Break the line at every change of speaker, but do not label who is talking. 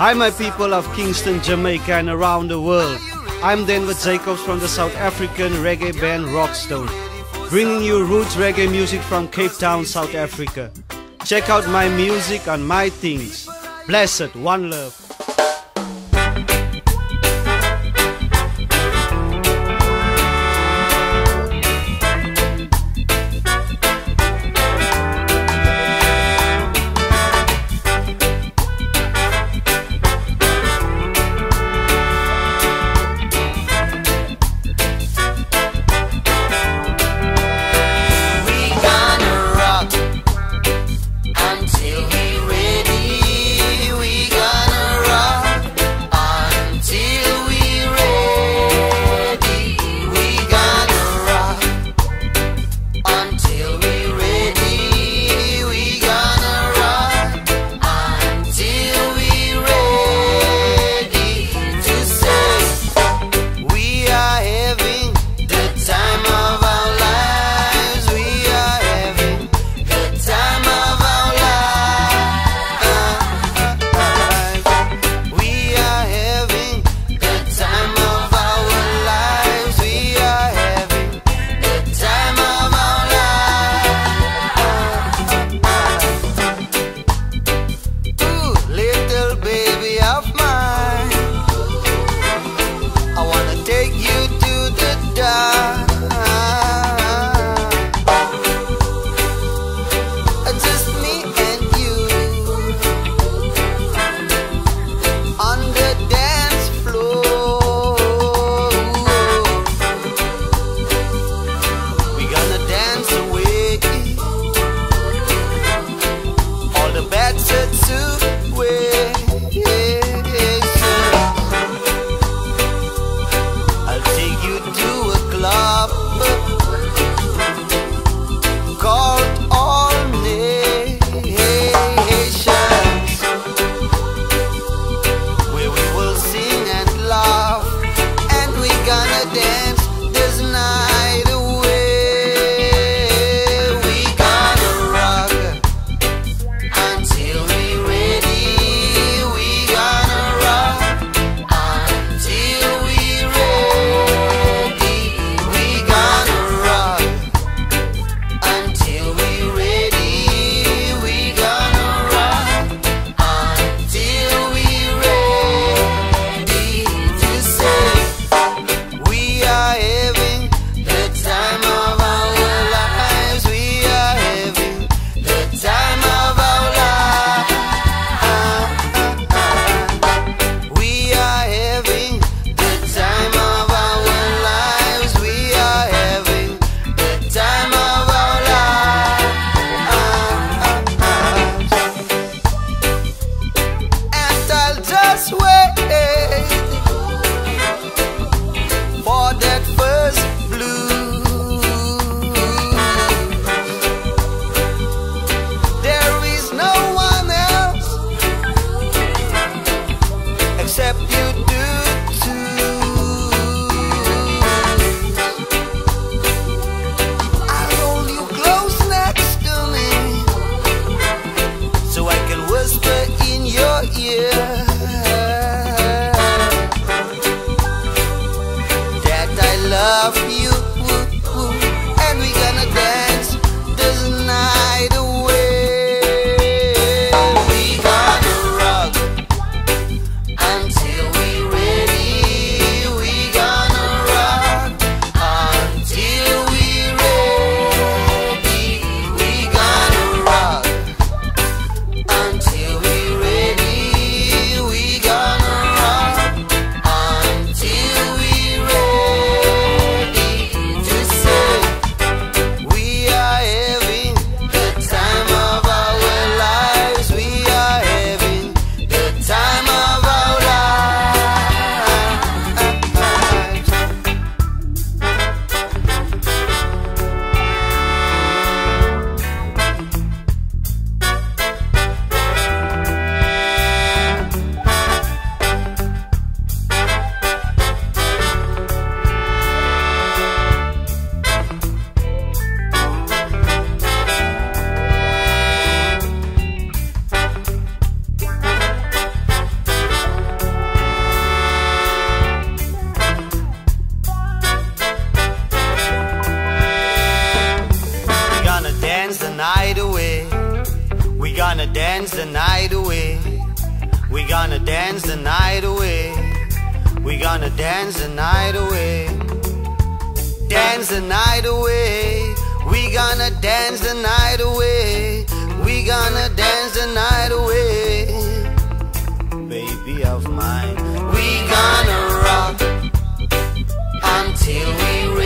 Hi my people of Kingston, Jamaica and around the world. I'm Denver Jacobs from the South African reggae band Rockstone, bringing you roots reggae music from Cape Town, South Africa. Check out my music on My Things. Blessed, one love.
Until we ready, we gonna gonna dance the night away. We gonna dance the night away. We gonna dance the night away. Dance the night away. We gonna dance the night away. We gonna dance the night away. Baby of mine, we gonna rock until we